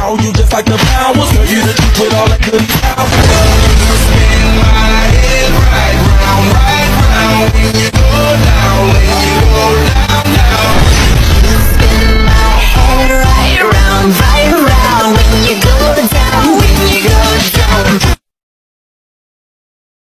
You just like the flowers, girl, you the truth with all that good power.